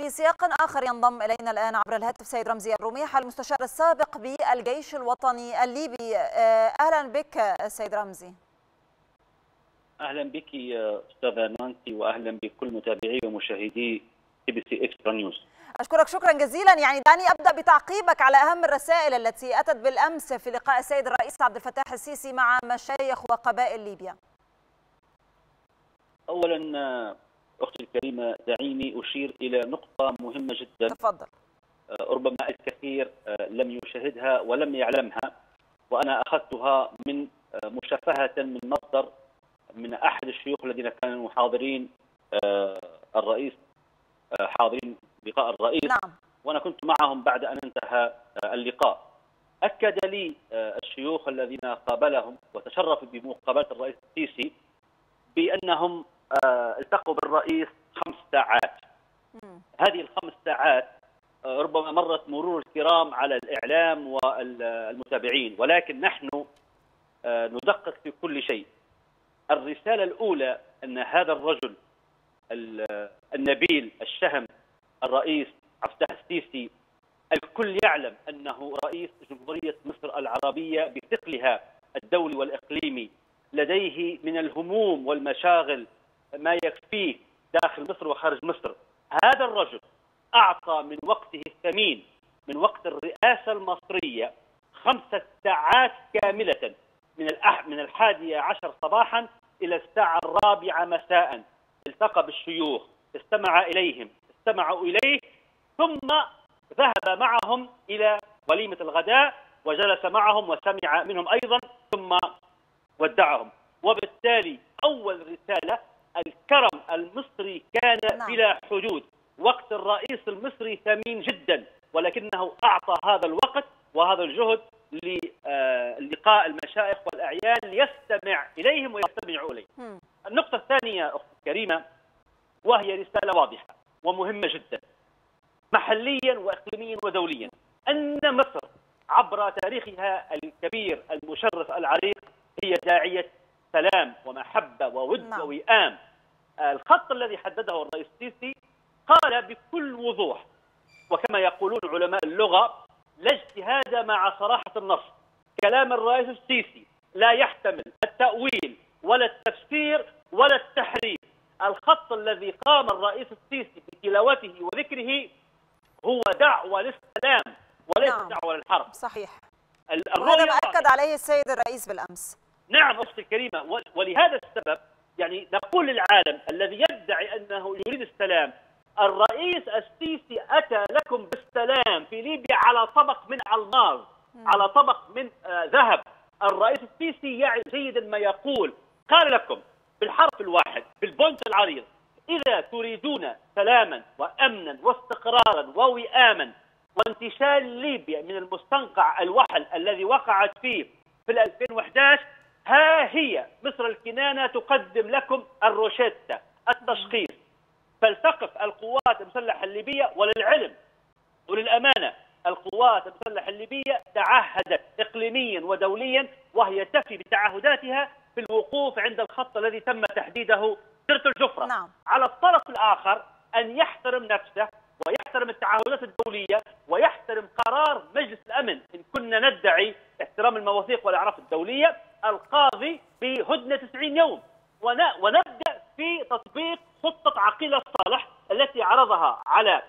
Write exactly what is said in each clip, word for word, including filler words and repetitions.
في سياق آخر ينضم إلينا الآن عبر الهاتف سيد رمزي الرميح المستشار السابق بالجيش الوطني الليبي. أهلا بك سيد رمزي. أهلا بك أستاذة نانسي، وأهلا بكل متابعي ومشاهدي تي بي سي إكسترا نيوز. أشكرك شكرا جزيلا. يعني دعني أبدأ بتعقيبك على أهم الرسائل التي أتت بالأمس في لقاء السيد الرئيس عبد الفتاح السيسي مع مشايخ وقبائل ليبيا. أولا أختي الكريمة دعيني أشير إلى نقطة مهمة جدا. تفضل. ربما الكثير لم يشاهدها ولم يعلمها، وأنا أخذتها من مشافهة من مصدر من أحد الشيوخ الذين كانوا حاضرين الرئيس حاضرين لقاء الرئيس. نعم. وأنا كنت معهم بعد أن انتهى اللقاء. أكد لي الشيوخ الذين قابلهم وتشرفوا بمقابلة الرئيس السيسي بأنهم التقوا بالرئيس خمس ساعات. م. هذه الخمس ساعات ربما مرت مرور الكرام على الإعلام والمتابعين، ولكن نحن ندقق في كل شيء. الرسالة الأولى أن هذا الرجل النبيل الشهم الرئيس عبد الفتاح السيسي الكل يعلم أنه رئيس جمهورية مصر العربية بثقلها الدولي والإقليمي، لديه من الهموم والمشاغل ما يكفيه داخل مصر وخارج مصر. هذا الرجل أعطى من وقته الثمين من وقت الرئاسة المصرية خمسة ساعات كاملة من من الحادية عشر صباحا إلى الساعة الرابعة مساء. التقى بالشيوخ، استمع إليهم، استمعوا إليه، ثم ذهب معهم إلى وليمة الغداء وجلس معهم وسمع منهم أيضا ثم ودعهم. وبالتالي أول رسالة الكرم المصري كان نعم. بلا حدود. وقت الرئيس المصري ثمين جدا، ولكنه أعطى هذا الوقت وهذا الجهد للقاء المشايخ والأعيان ليستمع إليهم ويستمعوا إليه. النقطة الثانية أختي الكريمة، وهي رسالة واضحة ومهمة جدا محليا وإقليميا ودوليا، أن مصر عبر تاريخها الكبير المشرف العريق هي داعية سلام ومحبة وود نعم. ووئام. الخط الذي حدده الرئيس السيسي قال بكل وضوح، وكما يقولون علماء اللغة لا اجتهاد مع صراحة النص. كلام الرئيس السيسي لا يحتمل التأويل ولا التفسير ولا التحريف. الخط الذي قام الرئيس السيسي بتلاوته وذكره هو دعوة للسلام وليس نعم. دعوة للحرب. صحيح. وهذا ما أكد عليه السيد الرئيس بالأمس. نعم أختي الكريمة، ولهذا السبب يعني نقول للعالم الذي يدعي أنه يريد السلام، الرئيس السيسي أتى لكم بالسلام في ليبيا على طبق من ألماظ، على طبق من آه ذهب. الرئيس السيسي يعي جيدا ما يقول. قال لكم بالحرف الواحد بالبنت العريض: إذا تريدون سلاما وأمنا واستقرارا ووئاما وانتشال ليبيا من المستنقع الوحل الذي وقعت فيه في ألفين وأحد عشر، ها هي مصر الكنانة تقدم لكم الروشيتا التشخيص. فلتقف القوات المسلحة الليبية، وللعلم وللأمانة القوات المسلحة الليبية تعهدت إقليميا ودوليا وهي تفي بتعهداتها في الوقوف عند الخط الذي تم تحديده سرة الجفرة. نعم. على الطرف الآخر أن يحترم نفسه ويحترم التعهدات الدولية ويحترم قرار مجلس الأمن إن كنا ندعي احترام المواثيق والأعراف الدولية القاضي بهدنة تسعين يوم، ونبدأ في تطبيق خطة عقيل الصالح التي عرضها على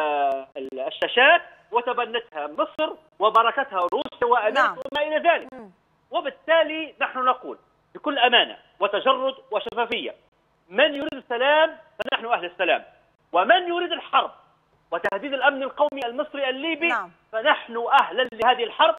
الشاشات وتبنتها مصر وبركتها روسيا وأمريكا نعم. وما إلى ذلك. م. وبالتالي نحن نقول بكل أمانة وتجرد وشفافية: من يريد السلام فنحن أهل السلام، ومن يريد الحرب وتهديد الأمن القومي المصري الليبي نعم. فنحن أهلا لهذه الحرب